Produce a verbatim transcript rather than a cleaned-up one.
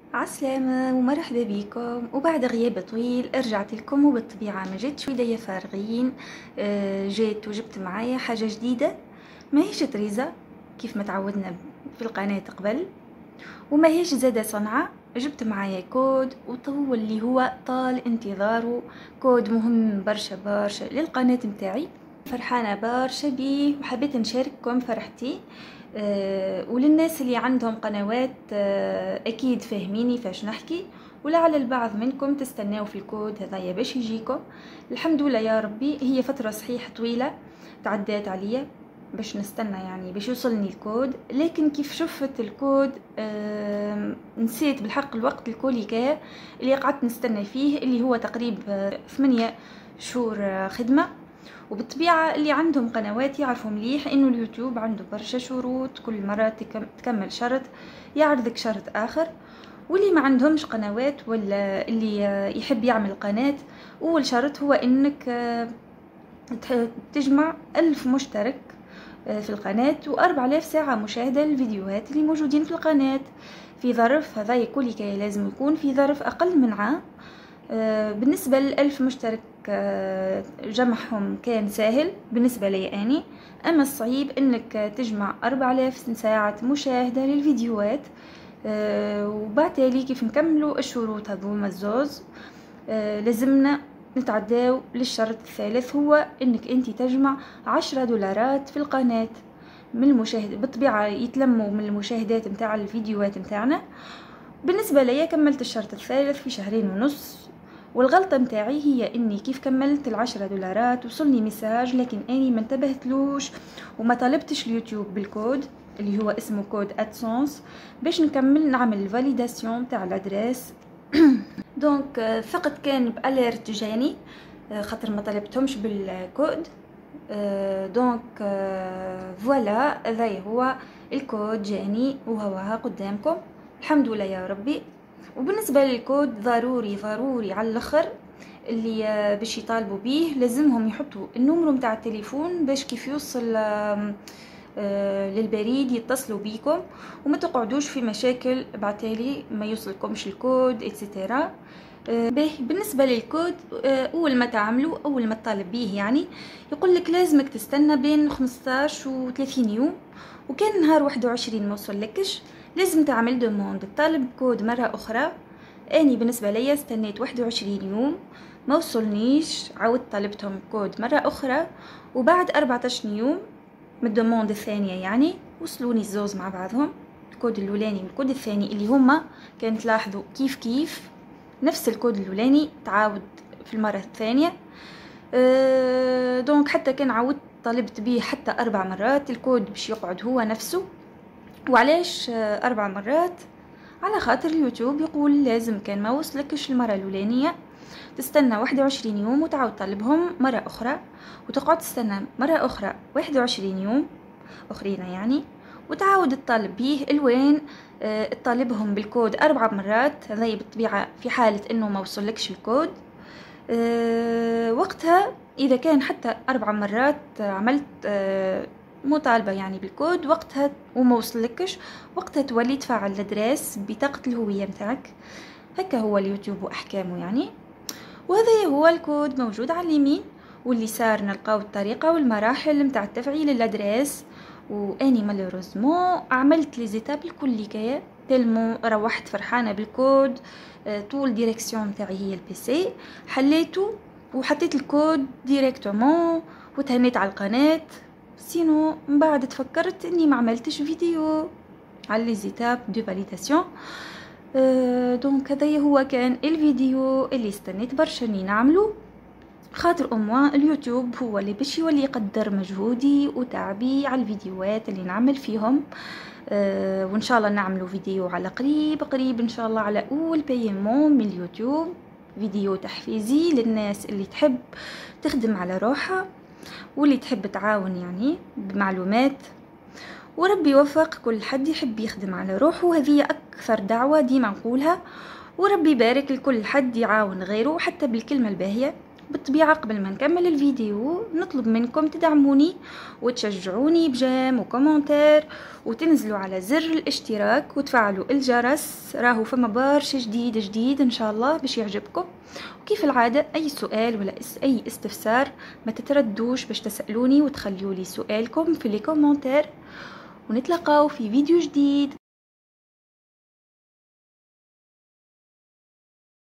عسلامة ومرحبا بكم. وبعد غياب طويل رجعت لكم، وبالطبيعة ما جيتش ويديا فارغين. آه، جيت وجبت معايا حاجة جديدة، ماهيش تريزة كيف ما تعودنا في القناة قبل، وما هيش زادة صنعة. جبت معايا كود وطول اللي هو طال انتظاره، كود مهم برشا برشا للقناة متاعي. فرحانة برشا بيه وحبيت نشارككم فرحتي. أه وللناس اللي عندهم قنوات أه اكيد فاهميني فاش نحكي، ولعل البعض منكم تستناو في الكود هذايا باش يجيكم. الحمد لله يا ربي، هي فترة صحيح طويلة تعدات عليا باش نستنى يعني باش يوصلني الكود، لكن كيف شفت الكود أه نسيت بالحق الوقت الكوليكا اللي قعدت نستنى فيه، اللي هو تقريبا ثمانية شهور خدمة. وبالطبيعة اللي عندهم قنوات يعرفوا مليح انه اليوتيوب عنده برشا شروط، كل مرة تكمل شرط يعرضك شرط اخر. واللي ما عندهمش قنوات ولا اللي يحب يعمل قناة، اول شرط هو انك تجمع ألف مشترك في القناة وأربع آلاف ساعة مشاهدة للفيديوهات اللي موجودين في القناة في ظرف هذا كل كي لازم يكون في ظرف أقل من عام. بالنسبة للألف مشترك جمعهم كان سهل بالنسبة لي أني، أما الصعيب أنك تجمع أربع آلاف ساعة مشاهدة للفيديوهات. وبعتالي كيف نكملوا الشروط هذوما الزوز لازمنا نتعداو للشرط الثالث، هو انك انت تجمع عشرة دولارات في القناة من المشاهد. بالطبيعة يتلموا من المشاهدات متاع الفيديوهات متاعنا. بالنسبة لي كملت الشرط الثالث في شهرين ونص، والغلطة متاعي هي اني كيف كملت العشرة دولارات وصلني ميساج لكن اني ما انتبهتلوش وما طلبتش اليوتيوب بالكود اللي هو اسمه كود ادسونس باش نكمل نعمل الفاليداسيون تاع الادريس. دونك فقط كان باليرت جاني خاطر ما طلبتهمش بالكود. دونك فوالا هذا هو الكود جاني وهو قدامكم، الحمد لله يا ربي. وبالنسبه للكود ضروري ضروري على الاخر اللي باش يطالبوا بيه لازمهم يحطوا النمر متاع التليفون باش كيف يوصل للبريد يتصلوا بيكم وما تقعدوش في مشاكل بعتالي ما يوصلكمش الكود اتسيتيرا. بالنسبه للكود اول ما تعملوا اول ما تطالب بيه يعني يقول لك لازمك تستنى بين خمسطاش و ثلاثين يوم، وكان نهار واحد وعشرين ما وصلكش لازم تعمل دوموند تطالب كود مره اخرى. اني بالنسبه ليا استنيت واحد وعشرين يوم ما وصلنيش، عاودت طلبتهم كود مره اخرى وبعد أربعة عشر يوم من الدوموند الثانيه يعني وصلوني الزوز مع بعضهم، الكود الاولاني والكود الثاني اللي هما كان تلاحظوا كيف كيف نفس الكود الاولاني تعاود في المره الثانيه. أه دونك حتى كان عاودت طلبت بيه حتى اربع مرات الكود باش يقعد هو نفسه. وعلاش اربع مرات؟ على خاطر اليوتيوب يقول لازم كان ما وصلكش المره الاولانيه تستنى واحد وعشرين يوم وتعاود طلبهم مره اخرى، وتقعد تستنى مره اخرى واحد وعشرين يوم اخرين يعني، وتعاود تطالب بيه الوين اه تطالبهم بالكود اربع مرات. هذا بالطبيعه في حاله انه ما وصلكش الكود. اه وقتها اذا كان حتى اربع مرات عملت اه مطالبه يعني بالكود وقتها وما وصلكش، وقتها تولي تفعل الادريس بطاقه الهويه متاعك. هكا هو اليوتيوب واحكامه يعني. وهذا هو الكود موجود على اليمين، واليسار نلقاو الطريقه والمراحل متاع تفعيل الادريس. واني مالوروزمون عملت لي زيتاب الكل كيا تلمو روحت فرحانه بالكود. طول ديريكسيون متاعي هي البيسي حليته وحطيت الكود ديريكتومون وتهنيت على القناه. سينو من بعد تفكرت اني ما عملتش فيديو على لي زيتاب دو فاليداسيون. أه دونك هذا هو كان الفيديو اللي استنيت برشا اني نعمله، خاطر أموا اليوتيوب هو اللي باش يولي يقدر مجهودي وتعبي على الفيديوهات اللي نعمل فيهم. أه وان شاء الله نعملوا فيديو على قريب قريب ان شاء الله على اول بايمون من اليوتيوب، فيديو تحفيزي للناس اللي تحب تخدم على روحها واللي تحب تعاون يعني بمعلومات. وربي يوفق كل حد يحب يخدم على روحه، وهذه اكثر دعوة ديما نقولها. وربي يبارك لكل حد يعاون غيره حتى بالكلمة الباهية. بالطبيعة قبل ما نكمل الفيديو نطلب منكم تدعموني وتشجعوني بجيم وكومنتير، وتنزلوا على زر الاشتراك وتفعلوا الجرس، راهو فما برشا جديد جديد ان شاء الله باش يعجبكم. وكيف العادة اي سؤال ولا اي استفسار ما تتردوش باش تسألوني وتخليوا لي سؤالكم في لي كومنتير، ونتلاقاو في فيديو جديد.